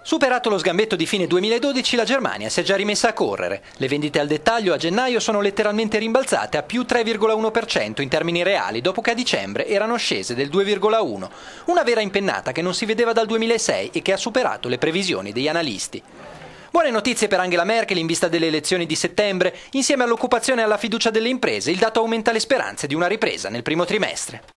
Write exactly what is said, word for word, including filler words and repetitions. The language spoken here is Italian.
Superato lo sgambetto di fine duemiladodici, la Germania si è già rimessa a correre. Le vendite al dettaglio a gennaio sono letteralmente rimbalzate a più tre virgola uno per cento in termini reali, dopo che a dicembre erano scese del due virgola uno per cento. Una vera impennata che non si vedeva dal duemilasei e che ha superato le previsioni degli analisti. Buone notizie per Angela Merkel in vista delle elezioni di settembre. Insieme all'occupazione e alla fiducia delle imprese, il dato aumenta le speranze di una ripresa nel primo trimestre.